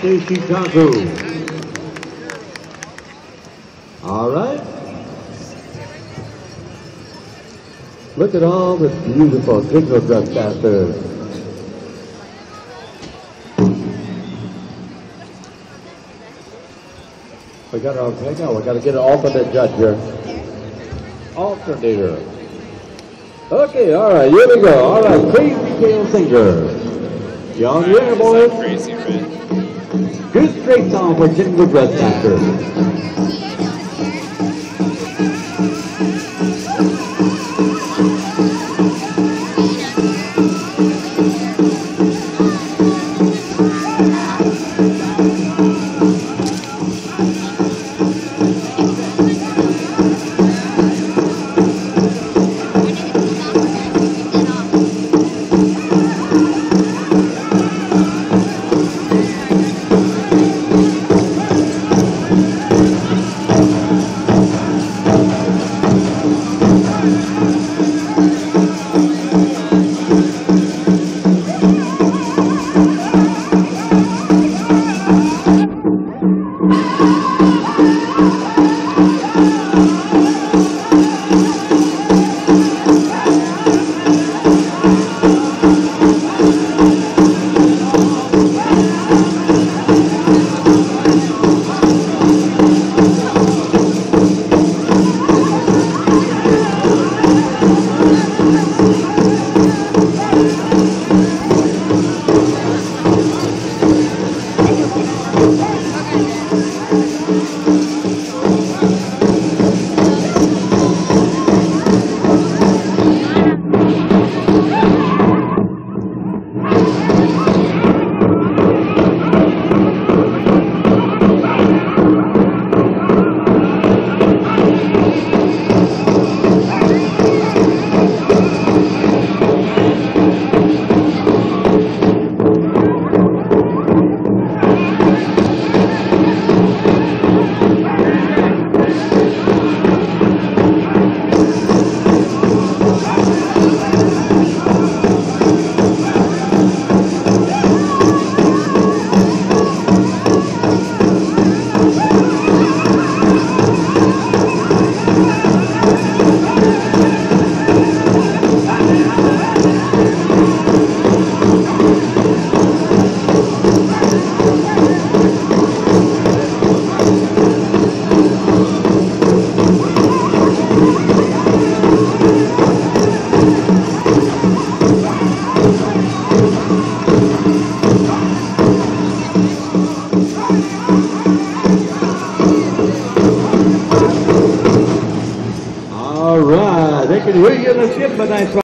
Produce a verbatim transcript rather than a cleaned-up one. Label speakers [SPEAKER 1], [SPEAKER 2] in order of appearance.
[SPEAKER 1] de Chicago. All right. Look at all the beautiful signal dress dancers. We got our, hang on, we got to get an alternate judge here. Alternator. Okay, all right, here we go. All right, Crazy Tail Singer. Young here, boys.
[SPEAKER 2] Crazy, right?
[SPEAKER 1] Good straight song for signal dress dancers. All right, they can hear you in the ship, but I